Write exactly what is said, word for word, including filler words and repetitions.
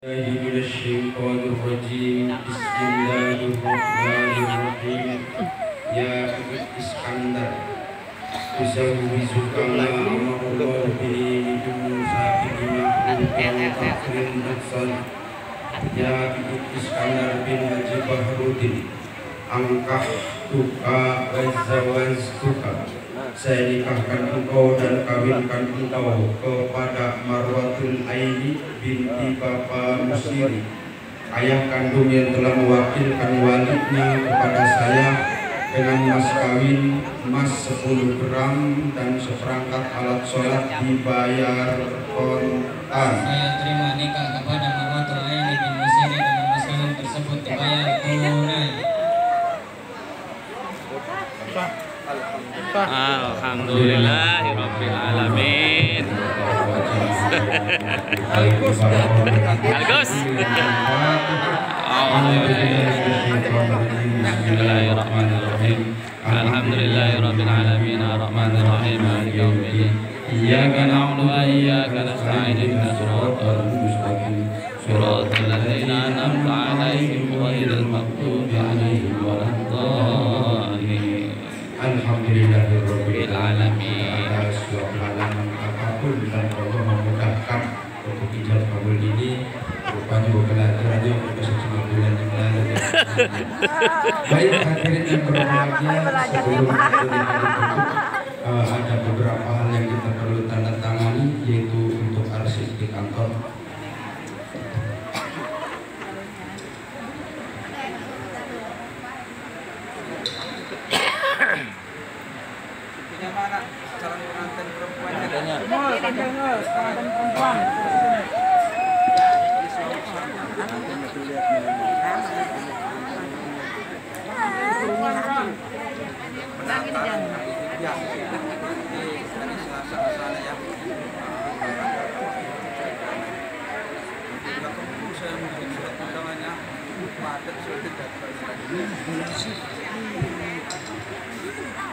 Bismillahirrahmanirrahim. Bismillahirrahmanirrahim. Ya Iskandar, Bismillahirrahmanirrahim. Ya Iskandar bin Haji Bahrudin, angkah tuka wazawaz tuka, saya nikahkan engkau dan kawinkan engkau kepada Marwatul Aini binti Bapak Musiri, ayah kandung yang telah mewakilkan walinya kepada saya dengan mas kawin emas sepuluh gram dan seperangkat alat sholat dibayar kontan. Saya terima nikah kepada Marwatul Aini bin Musiri dengan mas kawin tersebut dibayar tunai. Alhamdulillahirabbil alamin. Algus. Algus. Bismillahirrahmanirrahim. Alhamdulillahirabbil alamin arrahmanir rahim maliki yaumiddin. Iyyaka na'budu wa iyyaka nasta'in ihdinas siratal mustaqim. Siratal ladzina an'amta 'alaihim ghairil maghdubi 'alaihim waladdallin. Alhamdulillahirabbil alamin. Atas dua halangan apapun dan Allah memudahkan untuk ijab kabul ini, rupanya belajar aja untuk sejumlah bulan yang lalu. Baik hadirin yang berbahagia, sebelum kita ditutup, uh, ada beberapa hal yang kita perlu tanda tangani, yaitu untuk arsip di kantor. Mana calon pengantin perempuannya? Semua pengantin perempuan. Pendaftaran ya, dari Selasa ke sana ya. Tidak perlu saya mengirim surat undangannya, padat sudah tidak.